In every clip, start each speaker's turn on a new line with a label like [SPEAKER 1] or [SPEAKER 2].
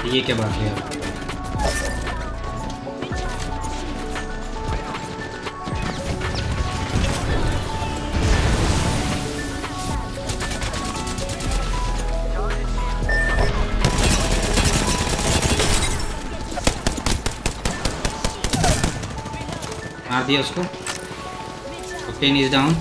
[SPEAKER 1] ये क्या बात है यार। मार दिया उसको। Octane is down.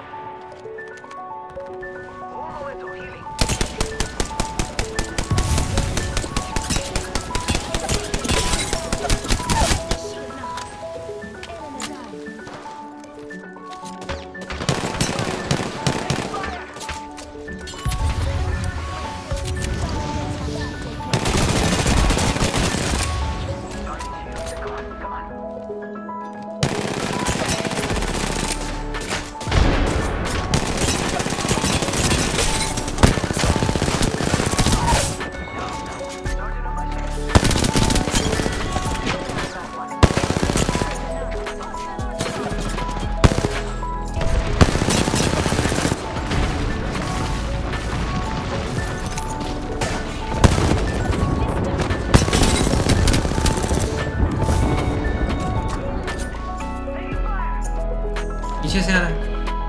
[SPEAKER 1] पीछे से आ रहा है।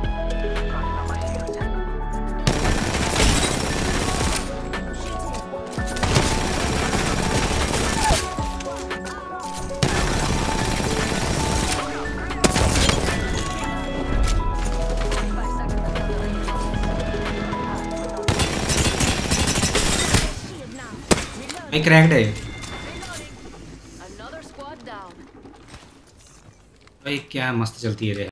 [SPEAKER 1] भाई क्रैक्ड है भाई। क्या मस्त चलती है रे।